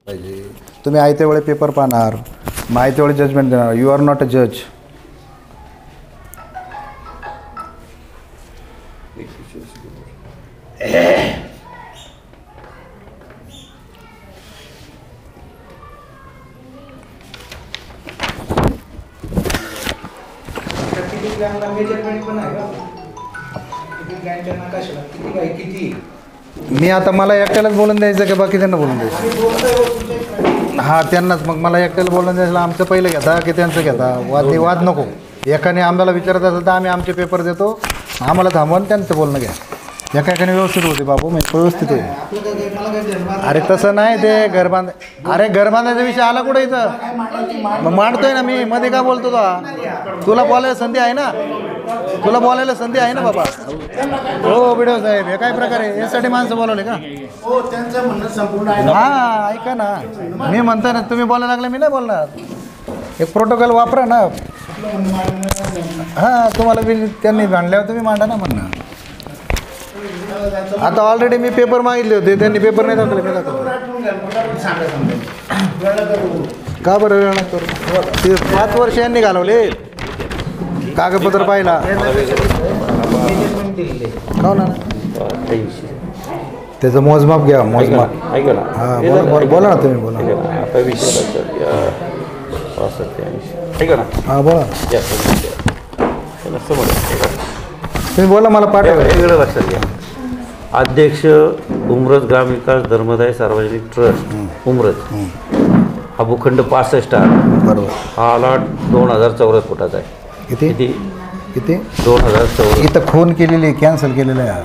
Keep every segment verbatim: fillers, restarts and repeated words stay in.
पाहिजे. तुम्ही आयत्या वेळी पेपर पाहणार, मग आयत्या वेळी जजमेंट देणार. यू आर नॉट अ जज. मी आता मला एकट्यालाच बोलून द्यायचं का बाकी त्यांना बोलून द्यायचं? हां त्यांनाच. मग मला एकट्याला बोलून द्यायचं. आमचं पहिलं घेता की त्यांचं घेता? वाद वाद नको. एकाने आम्हाला विचारत असेल तर आम्ही आमचे पेपर देतो, आम्हाला थांबवून त्यांचं बोलणं घ्या. एका एकाने व्यवस्थित होते बाबू, मी व्यवस्थित होते. अरे तसं नाही, ते घर बांध अरे घर बांधायचा विषय आला कुठे इथं? मग मांडतोय ना मी, मध्ये का बोलतो तो? तुला बोलायला संधी आहे ना, तुला बोलायला संधी आहे ना बाबा. हो बिडो साहेब, हे काय प्रकार आहे? यासाठी माणसं बोलवले का? हां ऐका ना, मी म्हणतो ना, तुम्ही बोलायला लागले, मी नाही बोलणार. एक प्रोटोकॉल वापरा ना. हां तुम्हाला बी त्यांनी मांडल्यावर तुम्ही मांडा ना म्हणणं. आता ऑलरेडी मी पेपर मागितले होते, त्यांनी पेपर नाही दाखवले, मी दाखवले. का बरं वेळ लागतो? ते पाच वर्ष यांनी घालवले. कागदपत्र पाहिला हो ना. त्याचं मोजमाप घ्या, मोजमाप. हां बोला बोला बोला ना तुम्ही, बोला. हां बोला तुम्ही, बोला. मला पाठवा. लक्षात घ्या. अध्यक्ष उमरज ग्रामविकास धर्मदाय सार्वजनिक ट्रस्ट उमरज, हा भूखंड पासष्ट आहे. बरोबर. हा अलॉट दोन हजार चौरस फुटाचा आहे. किती किती किती? दोन हजार चौरस. इथं खून केलेली, कॅन्सल केलेलं आहे.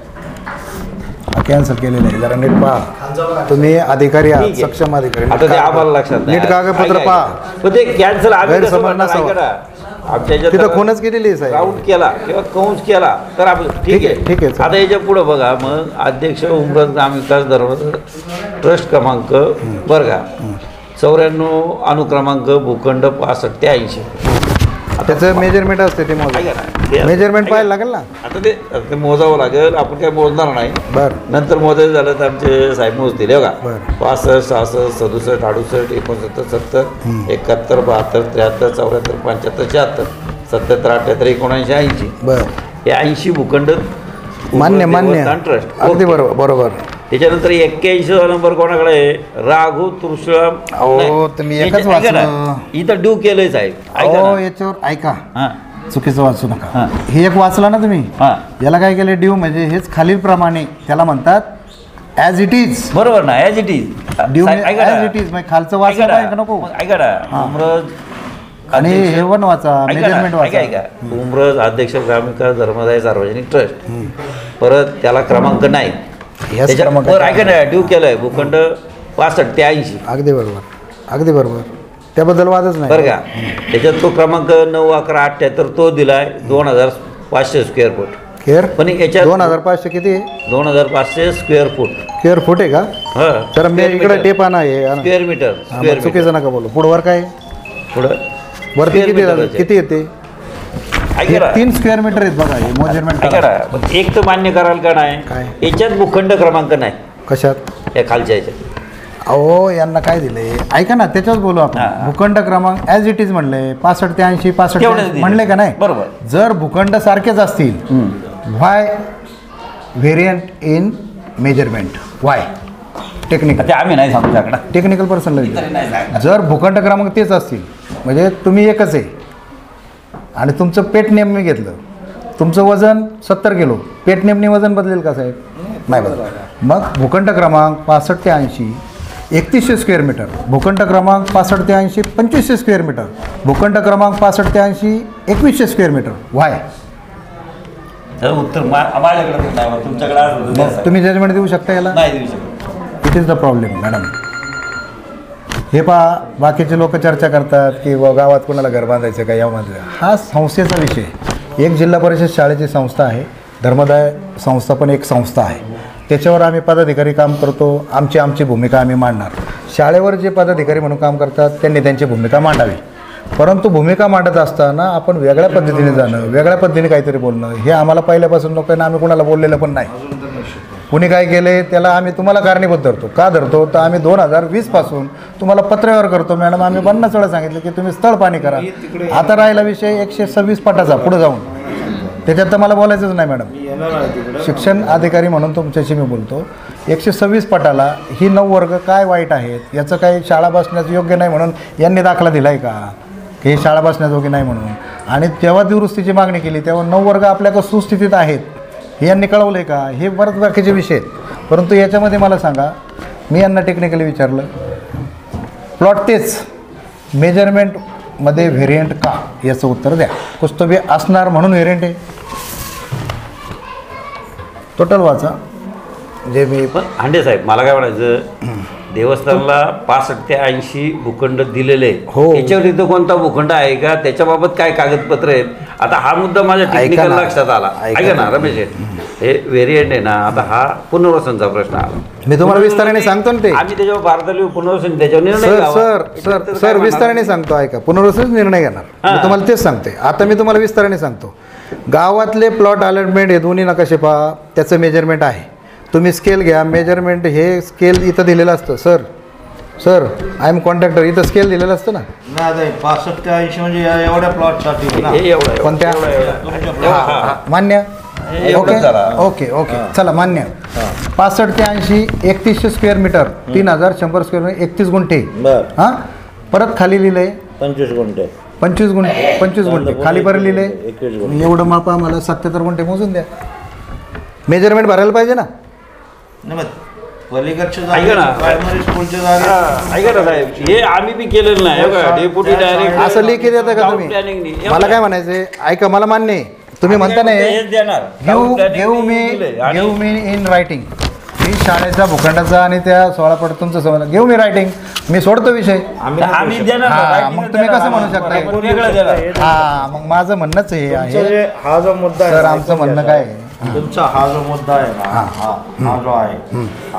हा कॅन्सल केलेलं आहे, जरा नीट पहा. तुम्ही अधिकारी आहात, सक्षम अधिकारी. आता ते आम्हाला लक्षात नाही. नीट कागदपत्र पहा. ते कॅन्सल गैरसमज नसावा. आमच्या तिथं खूनच केलेली आहे साहेब. राऊंड केला किंवा कंस केला तर आपण ठीक आहे ठीक आहे. आता याच्या पुढं बघा. मग अध्यक्ष उमरज ग्रामविकास धर्म ट्रस्ट क्रमांक बरं का, चौऱ्याण्णव अनुक्रमांक भूखंड पासष्ट ते ऐंशी. त्याचं मेजरमेंट असते, ते मोजा. मेजरमेंट पाहायला लागेल ना. आता ते ते मोजावं लागेल. आपण काय मोजणार नाही. बरं. नंतर मोजायचं झालं तर आमचे साहेब मोजतील. हे बघा, बरं. पासष्ट सहासष्ट सदुसष्ट अडुसष्ट एकोणसत्तर सत्तर एकाहत्तर बहात्तर त्र्याहत्तर चौऱ्याहत्तर पंच्याहत्तर शहात्तर सत्याहत्तर अठ्ठ्याहत्तर एकोणऐंशी ऐंशी. बरं. हे ऐंशी भूखंड मान्य मान्य ट्रस्ट. अगदी बरोबर बरोबर. त्याच्यानंतर एक्क्याऐंशी नंबर कोणाकडे आहे? राघू तुळशीराम. हो तुम्ही एकच वाचलं. इथं ड्यू केलंय साहेब. हो याच्यावर ऐका, हां चुकीचं वाचू नका. हां. हे एक वाचला ना तुम्ही. हां याला काय केलं? ड्यू म्हणजे हेच खालीलप्रमाणे, त्याला म्हणतात ॲज इट इज. बरोबर ना, as it is. Due as it is म्हणजे खालचं वाचलं पाहिजे नको. ऐका ना, उमरज आणि हे पण वाचा, मेजरमेंट वाचा. ऐका उमरज अध्यक्ष ग्रामविकास धर्मदाय सार्वजनिक ट्रस्ट, परत त्याला क्रमांक नाही. त्याच्यावर ऐका ना, ड्यू केलंय भूखंड पासष्ट ते ऐंशी. अगदी बरोबर, अगदी बरोबर. त्याबद्दल वादच नाही बरं का. त्याच्यात तो क्रमांक नऊ अकरा अठ्ठ्याहत्तर तो दिलाय दोन हजार पाचशे स्क्वेअर फूट. स्क्वेअर पण याच्यात दोन हजार पाचशे किती? दोन हजार पाचशे स्क्वेअर फूट. स्क्वेअर फूट आहे का? हा. तर मी इकडे टेप आणा आहे. Square metre. स्क्वेअर चुकीचं नका बोलू. पुढवर काय? पुढं वरती किती किती येते? तीन स्क्वेअर मीटर आहेत बघा. हे मेजरमेंट. एक तर मान्य कराल का नाही? काय? याच्यात भूखंड क्रमांक नाही. कशात? या खालच्या याच्यात. अहो यांना काय दिले? ऐका ना, त्याच्याच बोलू आपण. भूखंड क्रमांक ॲज इट इज म्हणले, पासष्ट ते ऐंशी पासष्ट म्हणले का नाही? बरोबर. जर भूखंड सारखेच असतील, why variant in measurement? Why technical? आम्ही नाही सांगू शकणार. Technical person. जर भूखंड क्रमांक तेच असतील म्हणजे तुम्ही एकच आहे आणि तुमचं पेट नेम मी घेतलं, तुमचं वजन सत्तर किलो, पेट नेमने वजन बदलेल का साहेब? नाही बदल. मग भूखंड क्रमांक पासष्ट ते ऐंशी एकतीसशे स्क्वेअर मीटर, भूखंड क्रमांक पासष्ट ते ऐंशी पंचवीसशे स्क्वेअर मीटर, भूखंड क्रमांक पासष्ट ते ऐंशी एकवीसशे स्क्वेअर मीटर. व्हाय? उत्तर माझ्याकडे नाही, तुमच्याकडे. तुम्ही जजमेंट देऊ शकता याला? नाही देऊ शकत. It is the problem madam. हे पहा, बाकीचे लोक चर्चा करतात की गावात कोणाला घर बांधायचं का, यामध्ये हा संस्थेचा विषय. एक जिल्हा परिषद शाळेची संस्था आहे, धर्मदाय संस्था पण एक संस्था आहे. त्याच्यावर आम्ही पदाधिकारी काम करतो. आमची आमची भूमिका आम्ही मांडणार. शाळेवर जे पदाधिकारी म्हणून काम करतात त्यांनी त्यांची भूमिका मांडावी. परंतु भूमिका मांडत असताना आपण वेगळ्या पद्धतीने जाणं, वेगळ्या पद्धतीने काहीतरी बोलणं, हे आम्हाला पहिल्यापासून लोकांना आम्ही कोणाला बोललेलं पण नाही. कुणी काय केले त्याला आम्ही तुम्हाला कारणीभूत धरतो. का धरतो तर आम्ही दोन हजार वीसपासून तुम्हाला पत्रव्यवहार करतो मॅडम. आम्ही पन्नास वेळा सांगितलं की तुम्ही स्थळ पाणी करा. आता राहिला विषय एकशे सव्वीस पटाचा पुढे जाऊन, त्याच्यात तर मला बोलायचंच नाही मॅडम. शिक्षण अधिकारी म्हणून तुमच्याशी मी बोलतो. एकशे सव्वीस पटाला ही नऊ वर्ग काय वाईट आहेत, याचं काही शाळा बसण्याचं योग्य नाही म्हणून यांनी दाखला दिला आहे का की हे शाळा बसण्याजोगी नाही म्हणून? आणि तेव्हा दुरुस्तीची मागणी केली तेव्हा नऊ वर्ग आपल्याकडे सुस्थितीत आहेत हे यांनी कळवलं आहे का? हे बरेच बाकीचे विषय आहेत. परंतु याच्यामध्ये मला सांगा, मी यांना टेक्निकली विचारलं, प्लॉट तेच मेजरमेंटमध्ये व्हेरियंट का, याचं उत्तर द्या. कुस्तुबी असणार म्हणून व्हेरियंट आहे. टोटल वाचा जे मी पण हांडे साहेब मला काय म्हणायचं, देवस्थानला पासष्ट ते ऐंशी भूखंड दिलेले हो. त्याच्यावर इथं कोणता भूखंड आहे का, त्याच्याबाबत काय कागदपत्र आहेत? आता हा मुद्दा माझ्या टेक्निकल लक्षात आला. ऐका ना रमेश, हे व्हेरियंट आहे ना, आता हा पुनर्वसनचा प्रश्न आला. मी तुम्हाला विस्ताराने सांगतो ना ते. आम्ही त्याच्यावर भारताला पुनर्वसन त्याच्यावर निर्णय सर घ्यावा. सर सर सर विस्ताराने सांगतो, ऐका. पुनर्वसन निर्णय घेणार मी तुम्हाला तेच सांगते. आता मी तुम्हाला विस्ताराने सांगतो. गावातले प्लॉट अलॉटमेंट हे दोन्ही नकाशे पहा, त्याचं मेजरमेंट आहे. तुम्ही स्केल घ्या, मेजरमेंट हे स्केल इथं दिलेलं असतं. Sir sir I am contractor, इथं स्केल दिलेलं असतं ना. नाही पासष्ट ते ऐंशी म्हणजे या एवढ्या प्लॉटसाठी हे एवढं कोणत्या? तुमच्या हां हां मान्य. ओके ओके ओके चला मान्य. पासष्ट ते ऐंशी एकतीसशे स्क्वेअर मीटर, तीन हजार शंभर स्क्वेअर मीटर, एकतीस गुंठे. बरं हां परत खाली लिहिलंय पंचवीस गुंठे पंचवीस गुंठे पंचवीस गुंठे खाली परत लिहिले एकवीस गुंठे. एवढं माप आम्हाला सत्याहत्तर गुंठे मोजून द्या. मेजरमेंट भरायला पाहिजे ना. नाही मग पलीकडच्या ऐका ना. प्रायमरी स्कूलच्या जागे हा, ऐका ना साहेब, हे आम्ही बी केलेलं नाही. डेप्युटी डायरेक्ट असं लिखी देता का तुम्ही? मला काय म्हणायचंय, ऐका मला मान्य आहे. तुम्ही म्हणता नाही घेऊ घेऊ मी घेऊ मी इन रायटिंग. मी शाळेचा भूखंडाचा आणि त्या सोळा पट तुमचं समजा घेऊ मी रायटिंग, मी सोडतो विषय. आम्ही देणार ना, हा writing मग तुम्ही कसं म्हणू देणार. शकता? वेगळं देणार. हा मग माझं म्हणणंच हे तुमचं आहे. जे हा जो मुद्दा आहे सर ना, आमचं म्हणणं काय आहे? तुमचा हा जो मुद्दा आहे ना, हा हा जो आहे हा.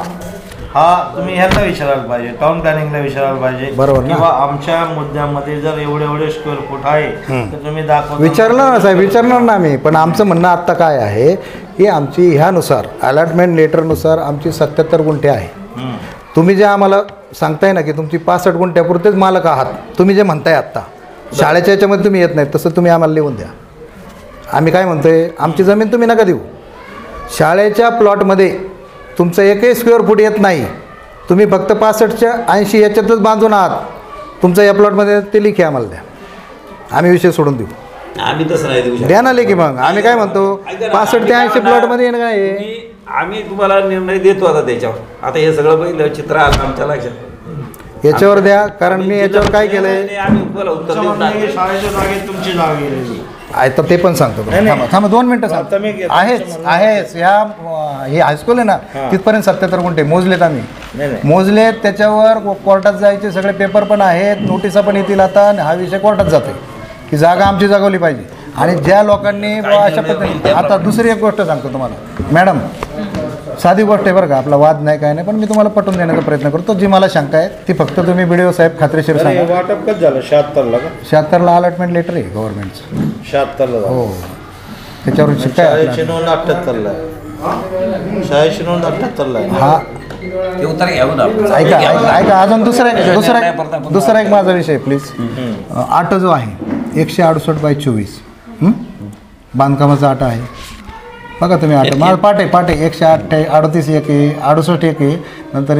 हा तुम्ही ह्यांना विचारायला पाहिजे, टाउन प्लॅनिंगला विचारायला पाहिजे. बरोबर ना. किंवा आमच्या मुद्द्यामध्ये जर एवढे एवढे स्क्वेअर फूट आहे तर तुम्ही दाखवा. विचारणार ना साहेब, विचारणार ना आम्ही. पण आमचं म्हणणं आत्ता काय आहे की आमची ह्यानुसार अलॉटमेंट लेटरनुसार आमची सत्याहत्तर गुंठे आहे. तुम्ही जे आम्हाला सांगताय ना की तुमची पासष्ट गुंठ्यापुरतेच मालक आहात, तुम्ही जे म्हणताय आत्ता शाळेच्या याच्यामध्ये तुम्ही येत नाही, तसं तुम्ही आम्हाला लिहून द्या. आम्ही काय म्हणतोय, आमची जमीन तुम्ही नका देऊ. शाळेच्या प्लॉटमध्ये तुमचं एकही स्क्वेअर फूट येत नाही, तुम्ही फक्त पासष्टच्या ऐंशी याच्यातच बांधून आहात. तुमचं या प्लॉटमध्ये ते लिखी आम्हाला द्या, आम्ही विषय सोडून देऊ. आम्ही तसं नाही देऊ शकत. द्या ना लेखी. मग आम्ही काय म्हणतो, ऐका ना, पासष्ट आम्ही ते काय ऐंशी म्हणणार, प्लॉटमध्ये येणं काय आहे? तुम्ही- आम्ही तुम्हाला निर्णय देतो आता त्याच्यावर. आता हे सगळं पहिलं चित्र आलं आमच्या लक्षात. याच्यावर द्या, कारण मी याच्यावर काय केलंय आम्ही तुम्हाला उत्तर तुमचं देऊन म्हणणं आहे की टाकू. शाळेच्या जागेत तुमची जागा गेलेली. आहे तर ते पण सांगतो तुम्हाला. नाही, नाही. थांबा थांबा दोन मिनटं आता सांगतो. मी घेतो. आहेच तुमचं म्हणणं आहेच या अं, हे हायस्कूल आहे ना, हां. तिथपर्यंत सत्याहत्तर गुंठे मोजलेत आम्ही. नाही, नाही. मोजलेत, त्याच्यावर को- कोर्टात जायचे सगळे पेपर पण आहेत, नोटिसा पण येतील. आता आणि हा विषय कोर्टात जातोय की जागा आमची जगवली पाहिजे. आणि ज्या लोकांनी बुवा अशा पद्धतीने, आता दुसरी एक गोष्ट सांगतो तुम्हाला मॅडम, साधी गोष्ट आहे बरं का, आपला वाद नाही काय नाही, पण मी तुम्हाला पटवून देण्याचा प्रयत्न करतो. जी मला शंका आहे ती फक्त तुम्ही बी डी ओ साहेब खात्रीशीर अरे, हे सांगा. वाटप कधी झालं? शहात्तरला का? शहात्तरला अलॉटमेंट लेटर आहे गव्हर्नमेंटचं. शहात्तरला झालं. हो त्याच्यावर शिकाय शाळेची नोंद अठ्ठ्याहत्तरला आहे. शाळेची नोंद अठ्ठ्याहत्तरला आहे. हा ते उत्तर घ्यावं ना. ऐका ऐका ऐका अजून दुसरा एक दुसरा एक दुसरा एक माझा विषय प्लीज. आठ जो आहे एकशे अडुसष्ट बाय चोवीस हं? बांधकामाचा आठ आहे बघा तुम्ही. आठ माझा पाठ आहे पाठ आहे एकशे आठ आहे, अडतीस एक आहे, अडुसष्ट एक आहे, नंतर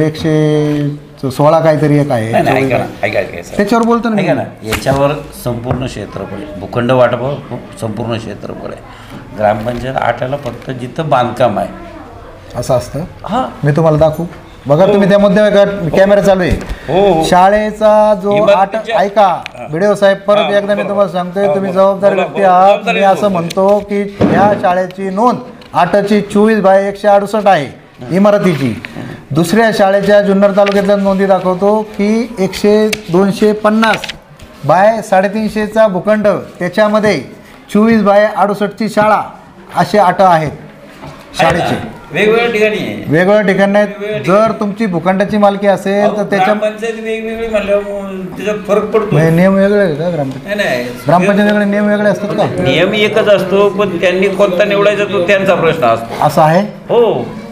एकशे सोळा काहीतरी एक आहे. नाही, नाही, ऐका ना, ऐका, ऐका, साहेब. त्याच्यावर बोलतो ना ऐका मी. ना, याच्यावर संपूर्ण क्षेत्रफळ आहे. भूखंड वाटपावर खूप संपूर्ण क्षेत्रफळ आहे. ग्रामपंचायत आठाला फक्त जिथं बांधकाम आहे असं असतं. हा मी तुम्हाला दाखवू बघा. तुम्ही त्या मुद्द्यावर का कॅमेरा चालू हो, आहे. हो. शाळेचा जो आठ इमारतीच्या- ऐका व्हिडिओ साहेब परत हा, एकदा मी बोला. तुम्हाला सांगतोय, हा, तुम्ही बोला. जबाबदार बोला, व्यक्ती बोला. आहात. जबाबदारी मी असं बोलतो. म्हणतो की ह्या शाळेची नोंद आठची चोवीस बाय एकशे अडुसष्ट आहे इमारतीची. दुसऱ्या शाळेच्या जुन्नर तालुक्यातल्या नोंदी दाखवतो की एकशे दोनशे पन्नास बाय साडेतीनशेचा भूखंड, त्याच्यामध्ये चोवीस बाय अडुसष्टची शाळा, असे आठ आहेत शाळेचे. वेगवेगळ्या ठिकाणी आहे. वेगवेगळ्या ठिकाणी आहेत. जर तुमची भूखंडाची मालकी असेल तर त्याच्या ग्रामपंचायत वेगवेगळी म्हणल्यावर त्याच्यात फरक पडतो. म्हणजे नियम वेगळे आहेत का ग्रामपंचायत? नाही नाही ग्रामपंचायतीकडे नियम वेगळे असतात का? नियम एकच असतो, पण त्यांनी कोणता निवडायचा तो त्यांचा प्रश्न असतो. असं आहे. हो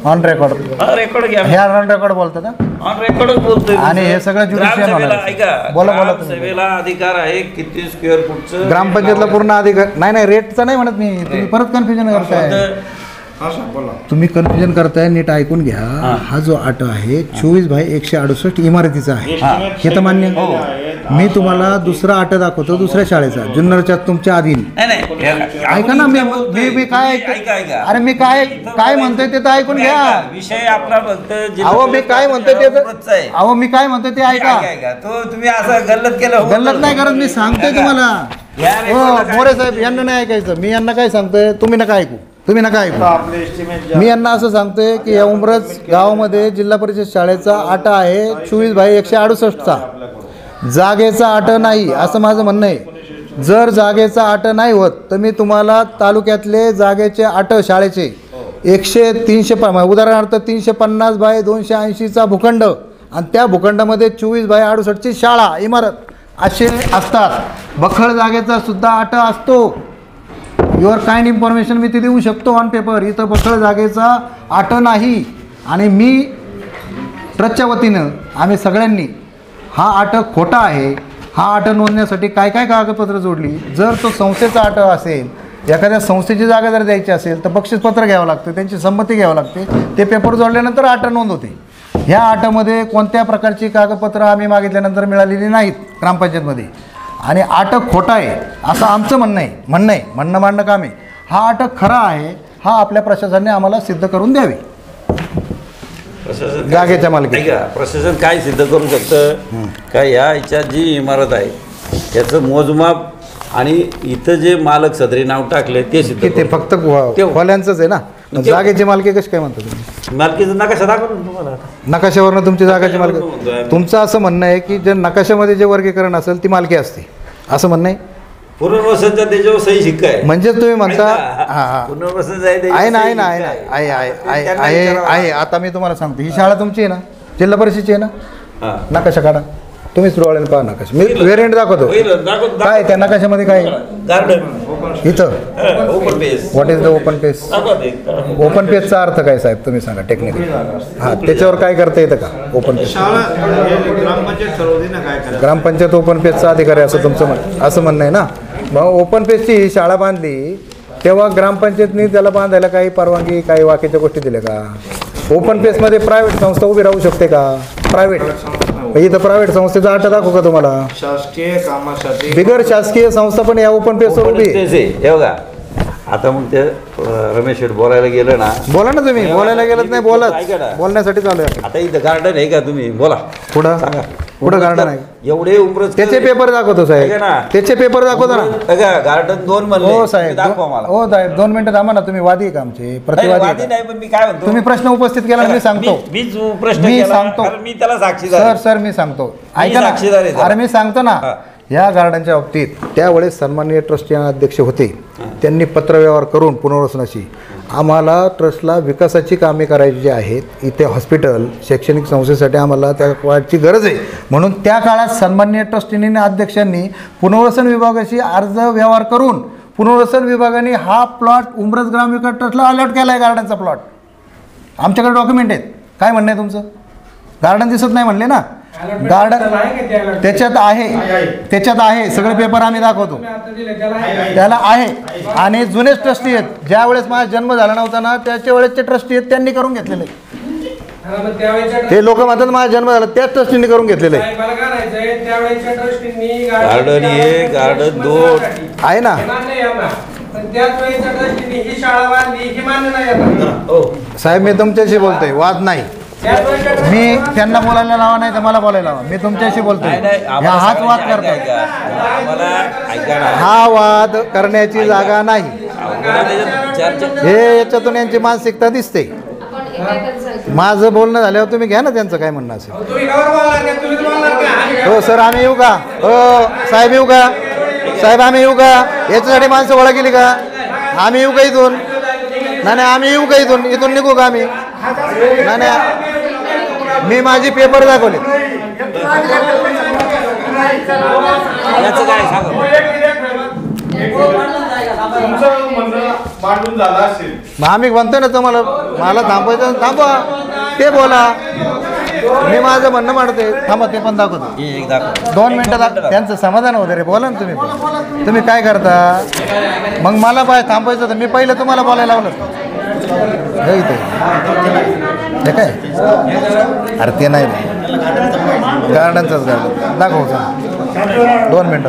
ऑन रेकॉर्ड रेकॉर्ड घ्या हे ऑन रेकॉर्ड बोलतात ऑन रेकॉर्डच बोलतोय आणि हे सगळं ज्युडिशियल ग्रामसभेला होणार. ऐका बोला, बोला तुम्ही. ग्रामसभेला अधिकार आहे किती स्क्वेअर फूटचं ग्रामपंचायतला पूर्ण अधिकार नाही नाही रेटचं नाही म्हणत मी तुम्ही परत कन्फ्युजन करताय तुम्ही कन्फ्युजन करताय नीट ऐकून घ्या हा जो आट आहे चोवीस बाय एकशे अडुसष्ट इमारतीचा आहे हे तर मान्य मी तुम्हाला दुसरा आट दाखवतो दुसऱ्या शाळेचा जुन्नरच्या तुमच्या अधीन नाही नाही ऐका ना मी मी मी काय ऐका ऐका अरे मी काय काय म्हणतोय ते तर ऐकून घ्या विषय आपला फक्त जिल्हा अहो मी काय म्हणतोय ते परिषदेचा आहे. तर अहो मी काय म्हणतोय ते ऐका ऐका, ऐका. तो तुम्ही असं गल्लत केलं होतं. गल्लत नाही करत मी सांगतोय ऐका. तुम्हाला या हो रेकॉर्डला काय- मोरे साहेब यांना नाही ऐकायचं मी यांना काय सांगतोय तुम्ही नका ऐकू तुम्ही नका ऐकू आपले estimate मी यांना असं सांगतोय की या उमरज गावामध्ये जिल्हा परिषद शाळेचा आटा आहे चोवीस बाय एकशे अडुसष्टचा जागेचा आट नाही असं माझं म्हणणं आहे जर जागेचा आट नाही होत तर मी तुम्हाला तालुक्यातले जागेचे आट शाळेचे एकशे तीनशे प उदाहरणार्थ तीनशे पन्नास बाय दोनशे ऐंशीचा भूखंड आणि त्या भूखंडामध्ये चोवीस बाय अडुसष्टची शाळा इमारत असे असतात बखळ जागेचा सुद्धा आट असतो युअर काइंड इन्फॉर्मेशन मी ते देऊ शकतो ऑन पेपर इथं बखळ जागेचा आट नाही आणि मी ट्रस्टच्या वतीनं आम्ही सगळ्यांनी हा आट खोटा आहे हा आट नोंदण्यासाठी काय काय कागदपत्र जोडली जर तो संस्थेचा आट असेल एखाद्या संस्थेची जागा जर द्यायची असेल तर बक्षीसपत्र घ्यावं लागतं त्यांची संमती घ्यावं लागते ते पेपर जोडल्यानंतर आट नोंद होते ह्या आटामध्ये कोणत्या प्रकारची कागदपत्रं आम्ही मागितल्यानंतर मिळालेली नाहीत ग्रामपंचायतमध्ये आणि आट खोटा आहे असं आमचं म्हणणं आहे म्हणणं आहे म्हणणं मांडणं काम आहे हा आट खरा आहे हा आपल्या प्रशासनाने आम्हाला सिद्ध करून द्यावे प्रशासन जागेच्या मालकी ऐका प्रशासन काय सिद्ध करू शकतं का या याच्यात जी इमारत आहे याचं मोजमाप आणि इथं जे मालक सदरी नाव टाकले ते सिद्ध की ते करू. फक्त खोल्यांचंच आहे ना मग ते- जागेची मालकी कशी काय म्हणता तुम्ही मालकीचा नकाशा दाखवतो ना तुम्हाला नकाशावरनं तुमची जागाची नकाशावरनं मालकी म्हणतोय आम्ही. तुमचं असं म्हणणं आहे की जे नकाशामध्ये जे वर्गीकरण असेल ती मालकी असते असं म्हणणं आहे पुनर्वसनचा त्याच्यावर सही शिक्का आहे म्हणजे तुम्ही म्हणता ऐका, हां हां पुनर्वसन आहे त्याच्यावर आहे ना सही आहे ना आहे शिक्का ना आहे आहे आहे त्यांना आहे विचारावं आहे आता मी तुम्हाला सांगतो ही शाळा तुमची आहे ना जिल्हा परिषदची आहे ना हां. नकाशा काढा तुम्हीच डोळ्याने पहा नकाशा मी व्हेरियंट दाखवतो होईल, दाखव- काय त्या नकाशामध्ये काय गार्डन इथं open space what is the open space दाखवा ते. ओपन पेजचा अर्थ काय साहेब तुम्ही सांगा टेक्निकली हां त्याच्यावर काय करता येतं का ओपन पेज ग्रामपंचायत ठरवते ना काय करायचं ग्रामपंचायत ओपन पेजचा अधिकारी असं तुमचं म्हण असं म्हणणं आहे ना मग ओपन पेजची ही शाळा बांधली तेव्हा ग्रामपंचायतनी त्याला बांधायला काही परवानगी काही बाकीच्या गोष्टी दिल्या का ओपन पेजमध्ये प्रायव्हेट संस्था उभी राहू शकते का प्रायव्हेट इथं प्रायव्हेट संस्थेचा आठ दाखवू का तुम्हाला शासकीय कामासाठी बिगर शासकीय संस्था पण या ओपन पेजवर ओपन उभी आहे. पेस आहे हे बघा आता मग ते अं, रमेश शेठ बोलायला गेलं ना बोला ना तुम्ही बोलायला गेलत नाही बोलत ऐका ना. बोलण्यासाठी चालू आहे आता इथं गार्डन आहे का तुम्ही बोला पुढं सांगा पुढं गार्डन आहे एवढे उमरच त्याचे पेपर दाखवतो ऐका साहेब ना. त्याचे पेपर दाखवतो ना बघा गार्डन दोन म्हणले हो तुम्ही साहेब दाखवा मला हो साहेब दोन मिनिटं थांबा ना तुम्ही वादी आहे का आमचे नाही, प्रतिवादी वादी आहे का? नाही पण मी काय म्हणतो तुम्ही प्रश्न उपस्थित केला मी सांगतो मी- मीच प्रश्न मी केला, सांगतो. कारण मी त्याला साक्षीदार सर आहे. सर मी सांगतो मी ऐका साक्षीदार आहे ना त्याला. अरे मी सांगतो ना हा. या गार्डनच्या बाबतीत त्यावेळेस सन्माननीय ट्रस्टी अध्यक्ष होते त्यांनी पत्रव्यवहार करून पुनर्वसनाशी आम्हाला ट्रस्टला विकासाची कामे करायची जी आहेत इथे हॉस्पिटल शैक्षणिक संस्थेसाठी आम्हाला त्या वाढची गरज आहे म्हणून त्या काळात सन्माननीय ट्रस्टीनी अध्यक्षांनी पुनर्वसन विभागाशी अर्ज व्यवहार करून पुनर्वसन विभागाने हा प्लॉट उमरज ग्राम विकास ट्रस्टला अलॉट केला आहे गार्डनचा प्लॉट आमच्याकडे डॉक्युमेंट आहेत काय म्हणणं आहे तुमचं गार्डन दिसत नाही म्हणले ना गार्डन त्याच्यात आहे त्याच्यात आहे सगळे पेपर आम्ही दाखवतो त्याला आहे आणि जुनेच ट्रस्टी आहेत ज्या वेळेस माझा जन्म झाला नव्हता ना त्याच्या वेळेसचे ट्रस्टी आहेत त्यांनी करून घेतलेले ते लोक म्हणतात माझा जन्म झाला त्याच ट्रस्टींनी करून घेतलेलं आहे गार्डन एक गार्डन दोन आहे ना साहेब मी तुमच्याशी बोलतोय वाद नाही मी त्यांना बोलायला लावा नाही तर मला बोलायला लावा मी तुमच्याशी बोलतोय नाही, नाही, ह्या आम्हाला हाच वाद सगळ्यांना करतोय ऐका. आम्हाला ऐका ना. हा वाद करण्याची जागा नाही आम्हाला त्याच्यात चर्चा हे याच्यातून यांची मानसिकता दिसते माझं बोलणं झाल्यावर तुम्ही घ्या ना त्यांचं काय म्हणणं असेल हो सर आम्ही येऊ का हो साहेब येऊ का साहेब आम्ही येऊ का याच्यासाठी माणसं गोळा केली का आम्ही येऊ का इथून नाही नाही आम्ही येऊ का इथून इथून निघू का आम्ही नाही नाही मी माझी पेपर दाखवले याचं काय सांगा तुमचं म्हणणं मांडून झालं असेल. मग आम्ही म्हणतोय ना तुम्हाला, मला थांबवायचं थांबवा, ते बोला, मी माझं म्हणणं मांडते. थांबा, ते पण दाखवतो. दोन मिनिटं दाख त्यांचं समाधान वगैरे बोला ना तुम्ही पण. तुम्ही काय करता मग? मला पाय थांबवायचं तर मी पहिलं तुम्हाला बोलायला लावलं हे इथे हे काय? अरे ते नाही, गार्डनचंच गार्डन दाखव. दोन मिनटं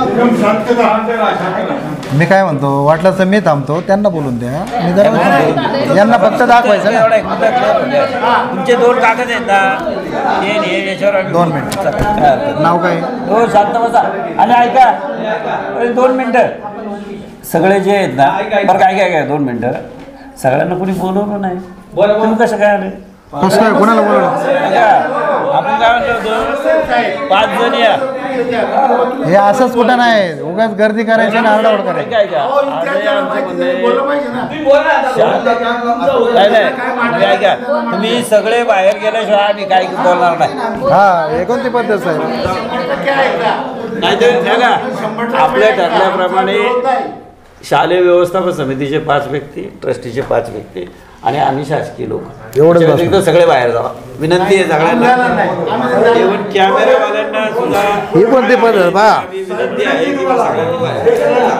दाखव. मी काय म्हणतो, वाटलं तर मी थांबतो, त्यांना बोलून द्या. मी जरा यांना फक्त दाखवायचं ना. तुमचे दोन कागद आहेत ना, हे आणि हे याच्यावर आम्ही- दोन मिनिटं. नाव काय? हो, शांत बसा. आणि ऐका, अरे दोन मिनटं. सगळे जे आहेत ना, बरं काय काय काय दोन मिनटं. सगळ्यांना कोणी बोलवलं नाही, तुम्ही कसं काय आले? कसं काय, कोणाला बोलवलं? ऐका, आपण काय म्हणलं होतं, पाच जण या. हे असंच कुठं नाही, उगाच गर्दी करायची आणि आरडाओरड करायची. ऐका, ऐका. आजही आमचं म्हणणं आहे- नाही नाही, तुम्ही ऐका, तुम्ही सगळे बाहेर गेल्याशिवाय आम्ही काही बोलणार नाही. हा, हे कोणती पद्धत आहे? नाही तर बघा, आपल्या ठरल्याप्रमाणे शालेय व्यवस्थापन समितीचे पाच व्यक्ती, ट्रस्टीचे पाच व्यक्ती आणि आम्ही शासकीय लोक, एवढंच त्याच्या बस. व्यतिरिक्त सगळे बाहेर जावा. विनंती आहे सगळ्यांना, इव्हन कॅमेरावाल्यांना सुद्धा ही कोणती पद्धत बा? आम्ही विनंती आहे की बा सगळ्यांनी बाहेर.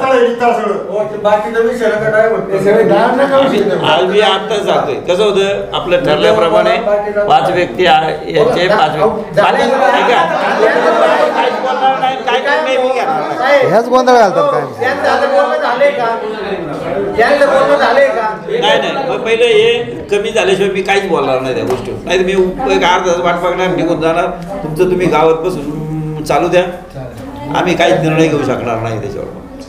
आज मी आत्ताच सांगतोय, कसं होतं आपलं ठरल्याप्रमाणे पाच व्यक्ती आ- याचे पाच व्यक्ती बाकी- ऐका, काहीच बोलणार नाही, काय काय नाही, मी घेणार नाही. ह्याच गोंधळ घालतात काय? नाही नाही, मग पहिले हे कमी झाल्याशिवाय मी काहीच बोलणार नाही त्या गोष्टी. नाही तर मी एक अर्धा तास वाट बघणार, निघून जाणार. तुमचं तुम्ही गावात बसून चालू द्या, आम्ही काहीच निर्णय घेऊ शकणार नाही त्याच्यावर.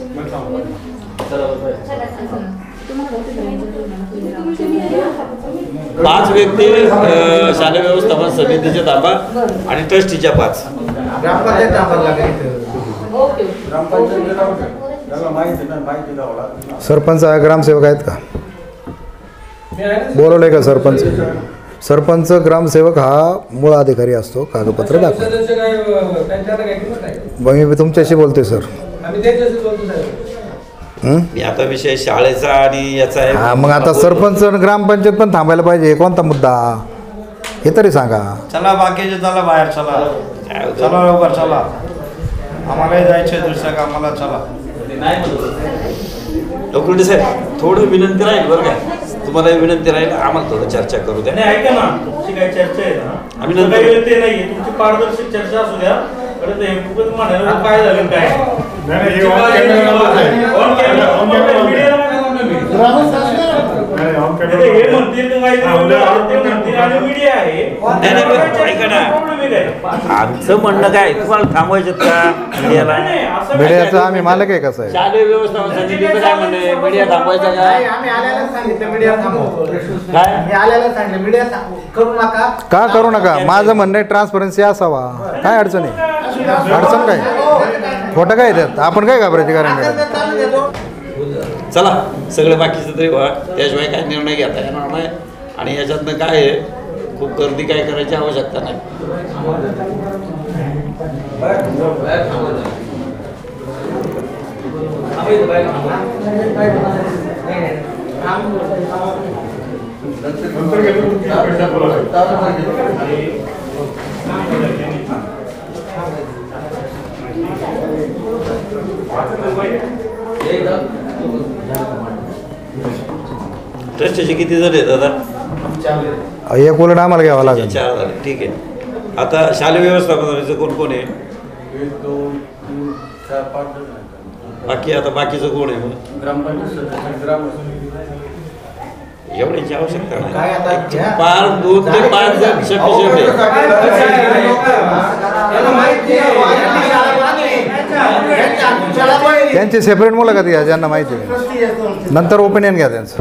पाच व्यक्ती अं, शालेय व्यवस्थापन समितीचे ताबा आणि ट्रस्टीच्या पाच. सरपंच ग्रामसेवक आहेत का? बोलवलंय का सरपंच? सरपंच ग्रामसेवक हा मूळ अधिकारी असतो, कागदपत्र दाखवा. मग मी तुमच्याशी बोलतोय सर. हं? मी आता विषय शाळेचा आणि याचा आहे. हा, मग आता सरपंच आणि ग्रामपंचायत पण थांबायला पाहिजे. हे कोणता मुद्दा हे तरी सांगा. चला बाकीचे चला बाहेर, चला काय होतं? चला लवकर चला, आम्हालाही जायचं आहे दुसऱ्या कामाला. चला डॉक्टर साहेब, थोडं विनंती राहील बरं का, तुम्हाला विनंती राहील, आम्हाला थोडं चर्चा करू द्या. नाही ऐका ना, तुमची काही चर्चा आहे ना, आम्ही तुमचं नंतर- काही वेळ ते नाहीये, तुमची पारदर्शक चर्चा असू द्या. परत हे खूपच म्हणायला काय झालं काय नाही, हे on camera वर आहे. On camera, on camera, media ला काय म्हणणं मी? नाही, on camera हे वर म्हणतील का काही हा, वेगळं, on ते म्हणतील आणि मीडिया आहे. नाही, नाही, पण ऐका ना. प्रॉब्लेम आहे काय? आमचं म्हणणं काय, तुम्हाला थांबवायचं का मीडियाला? नाही, नाही, असं मीडियाचं आम्ही मालक आहे कसं आहे? शालेय व्यवस्थापन समितीचं काय म्हणणं आहे, मीडिया थांबवायचा का? आम्ही आल्याला सांगितलं मीडिया थांबव. काय? मी आल्याला सांगितलं मीडिया करू नका. का करू नका? माझं म्हणणं आहे ट्रान्सपरन्सी असावा. काय अडचण आहे? अडचण काय? खोटं काय त्यात? आपण काय घाबरायची कारण काय? चला सगळे बाकीचं तरी व्हा, त्याशिवाय काय निर्णय घेता येणार नाही. आणि याच्यातनं काय आहे, खूप गर्दी काय करायची आवश्यकता नाही. नंतर गेलो की पेशा बोलायचं. ट्रस्टचे किती जण आहेत दादा? एक उलट आम्हाला घ्यावं लागेल. चार झाले, ठीक आहे. आता शालेय व्यवस्थापनाचं कोण कोण आहे? बाकी आता बाकीचं कोण आहे मग? एवढ्याची आवश्यकता नाही. पाच दोन ते पाच जण शक्य त्यांची सेपरेट मुलाखत घ्या ज्यांना माहिती आहे, नंतर ओपिनियन घ्या त्यांचं.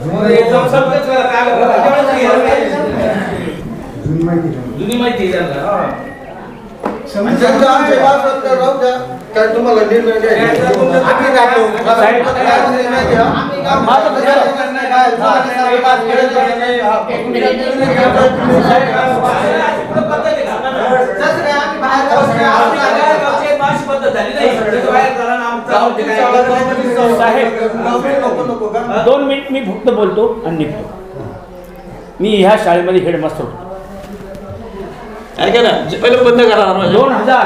जुनी माहिती आहे त्यांना. काय तुम्हाला निर्णय घ्यायचा? आम्ही जातो. पद्धत झाली नाही. साहेब दोन मिनिट मी फक्त बोलतो आणि निघतो. मी ह्या शाळेमध्ये हेडमास्टर होतो. ऐका ना पहिले बंद करा दोन हजार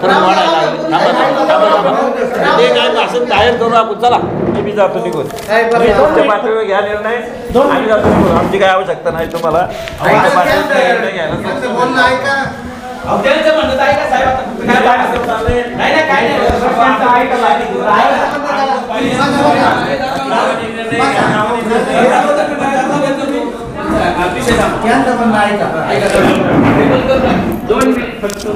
ते काय असं तयार करू आपण. चला मी जातो निघून पातळीवर घ्या निर्णय. आम्ही जातो निघून. आमची काय आवश्यकता नाही तुम्हाला. आमच्या पातळीवर निर्णय घ्यायला बोलणं ऐका. त्यांचं म्हणत आहे का साहेब? आता काय असं चाललंय? नाही नाही काय नाही. दोन मिनिट फक्त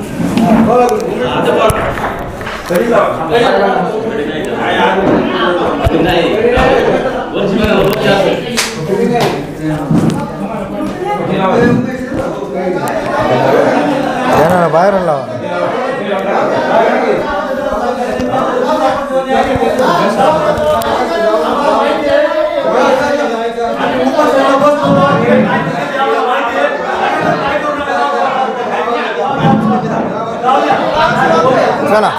बाहेर लावा. चला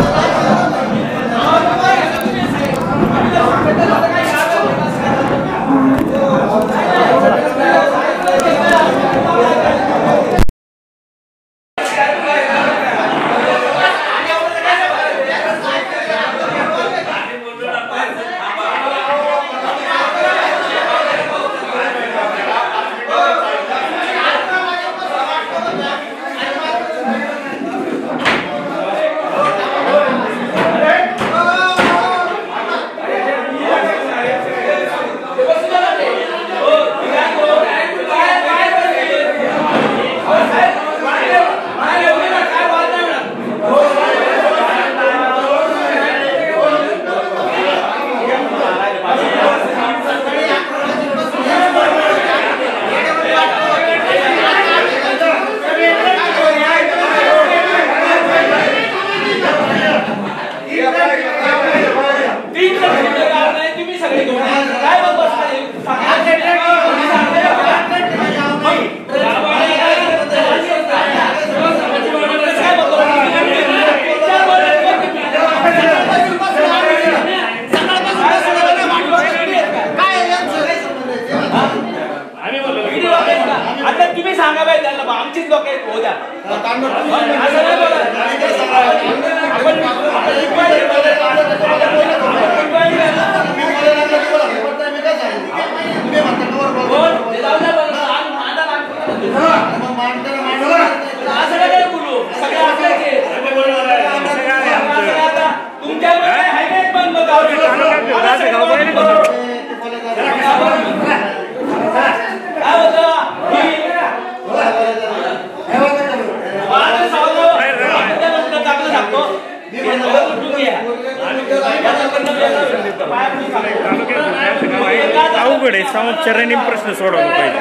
अवघड आहे. सामोपचाराने प्रश्न सोडवला पाहिजे.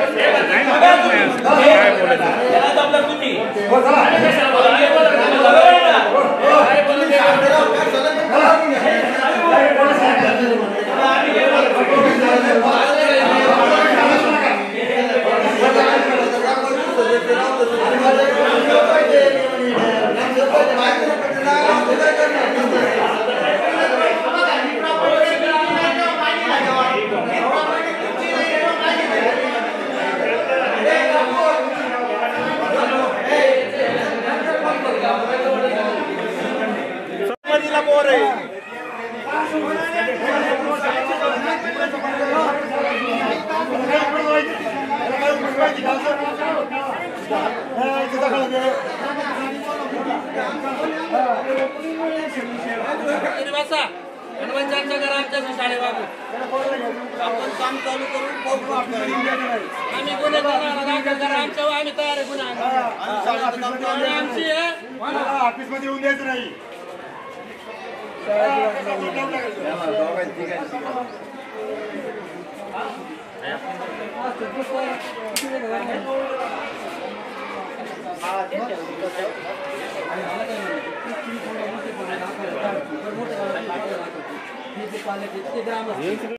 काय बोलायचं हनुमानच्या घर आमच्या शाळेबाबू आपण काम चालू करून आम्ही गुन्हे करणार घर आमच्या आम्ही तयार आहे गुन्हा आमची ऑफिस मध्ये येऊन द्यायचं नाही.